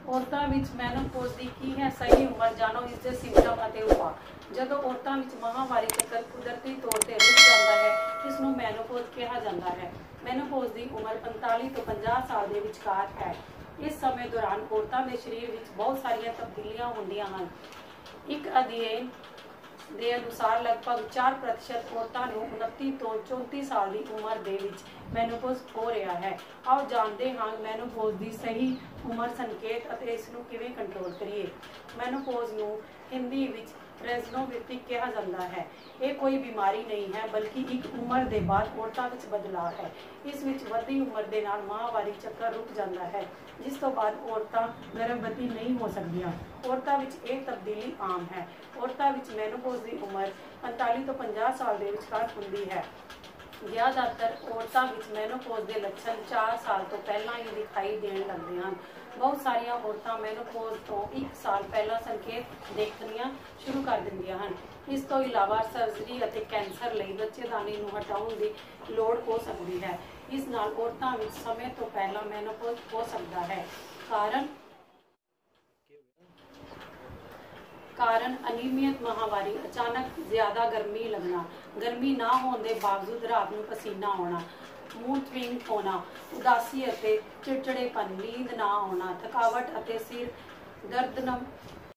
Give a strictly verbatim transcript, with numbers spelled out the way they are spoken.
ਔਰਤਾਂ ਵਿੱਚ ਮੈਨੋਪੌਜ਼ ਦੀ ਕੀ ਹੈ ਸਹੀ ਉਮਰ ਜਾਣੋ, ਇਸ ਦੇ ਸਿੰਪਟਮ ਅਤੇ ਉਪਾਅ। ਜਦੋਂ ਔਰਤਾਂ ਵਿੱਚ ਮਾਹਵਾਰੀ ਚੱਕਰ ਕੁਦਰਤੀ ਤੌਰ ਤੇ ਰੁਕ ਜਾਂਦਾ ਹੈ, ਇਸ ਨੂੰ ਮੈਨੋਪੌਜ਼ ਕਿਹਾ ਜਾਂਦਾ ਹੈ। ਮੈਨੋਪੌਜ਼ ਦੀ ਉਮਰ ਪੰਤਾਲੀ ਤੋਂ ਪੰਜਾਹ ਸਾਲ ਦੇ ਵਿਚਕਾਰ ਹੈ। ਇਸ ਸਮੇਂ ਦੌਰਾਨ ਔਰਤਾਂ ਦੇ ਸਰੀਰ ਵਿੱਚ ਬਹੁਤ ਸਾਰੀਆਂ ਤਬਦੀਲੀਆਂ ਹੁੰਦੀਆਂ ਹਨ। ਇੱਕ ਅਧਿਐਨ ਦੇ ਅਨੁਸਾਰ ਲਗਭਗ ਚਾਰ ਪ੍ਰਤੀਸ਼ਤ ਔਰਤਾਂ ਨੂੰ ਉਨੱਤੀ ਤੋਂ ਚੌਂਤੀ ਸਾਲ ਦੀ ਉਮਰ ਦੇ ਵਿੱਚ ਮੈਨੋਪੌਜ਼ ਹੋ ਰਿਹਾ ਹੈ। ਆਓ ਜਾਣਦੇ ਹਾਂ ਮੈਨੋਪੌਜ਼ ਦੀ ਸਹੀ ਉਮਰ ਸੰਕੇਤ ਅਤੇ ਇਸ ਨੂੰ ਕਿਵੇਂ ਕੰਟਰੋਲ ਕਰੀਏ। ਮੈਨੋਪੌਜ਼ ਨੂੰ ਹਿੰਦੀ ਵਿੱਚ ਰੈਜ਼ਨੋਵਿਰਤੀ ਕਿਹਾ ਜਾਂਦਾ ਹੈ। ਇਹ ਕੋਈ ਬਿਮਾਰੀ ਨਹੀਂ ਹੈ, ਬਲਕਿ ਇੱਕ ਉਮਰ ਦੇ ਬਾਅਦ ਔਰਤਾਂ ਵਿੱਚ ਬਦਲਾਅ ਹੈ। ਇਸ ਵਿੱਚ ਵੱਡੀ ਉਮਰ ਦੇ ਨਾਲ ਮਾਹਵਾਰੀ ਚੱਕਰ ਰੁਕ ਜਾਂਦਾ ਹੈ, ਜਿਸ ਤੋਂ ਬਾਅਦ ਔਰਤਾਂ ਗਰਭਵਤੀ ਨਹੀਂ ਹੋ ਸਕਦੀਆਂ। ਔਰਤਾਂ ਵਿੱਚ ਇਹ ਤਬਦੀਲੀ ਆਮ ਹੈ। ਔਰਤਾਂ ਵਿੱਚ ਮੈਨੋਪੌਜ਼ ਦੀ ਉਮਰ ਪੰਤਾਲੀ ਤੋਂ ਪੰਜਾਹ ਸਾਲ ਦੇ ਵਿਚਕਾਰ ਹੁੰਦੀ ਹੈ। ਜ਼ਿਆਦਾਤਰ ਔਰਤਾਂ ਵਿੱਚ ਮੈਨੋਪੌਜ਼ ਦੇ ਲੱਛਣ ਚਾਰ ਸਾਲ ਤੋਂ ਪਹਿਲਾਂ ਹੀ ਦਿਖਾਈ ਦੇਣ ਲੱਗਦੇ ਹਨ। ਬਹੁਤ ਸਾਰੀਆਂ ਔਰਤਾਂ ਮੈਨੋਪੌਜ਼ ਤੋਂ ਇੱਕ ਸਾਲ ਪਹਿਲਾਂ ਸੰਕੇਤ ਦੇਖਣੀਆਂ ਸ਼ੁਰੂ ਕਰ ਦਿੰਦੀਆਂ ਹਨ। ਇਸ ਤੋਂ ਇਲਾਵਾ ਸਰਜਰੀ ਅਤੇ ਕੈਂਸਰ ਲਈ ਬੱਚੇਦਾਨੀ ਨੂੰ ਹਟਾਉਣ ਦੀ ਲੋੜ ਹੋ ਸਕਦੀ ਹੈ। ਇਸ ਨਾਲ ਔਰਤਾਂ ਵਿੱਚ ਸਮੇਂ ਤੋਂ ਪਹਿਲਾਂ ਮੈਨੋਪੌਜ਼ ਹੋ ਸਕਦਾ ਹੈ। ਕਾਰਨ ਕਾਰਨ ਅਨਿਯਮਿਤ ਮਾਹਵਾਰੀ, ਅਚਾਨਕ ਜ਼ਿਆਦਾ ਗਰਮੀ ਲੱਗਣਾ, ਗਰਮੀ ਨਾ ਹੋਣ ਦੇ ਬਾਵਜੂਦ ਰਾਤ ਨੂੰ ਪਸੀਨਾ ਆਉਣਾ, ਮੂਡ ਸਵਿੰਗ ਹੋਣਾ, ਉਦਾਸੀ ਅਤੇ ਚਿੜਚਿੜੇਪਨ, ਨੀਂਦ ਨਾ ਆਉਣਾ, ਥਕਾਵਟ ਅਤੇ ਸਿਰ ਦਰਦ,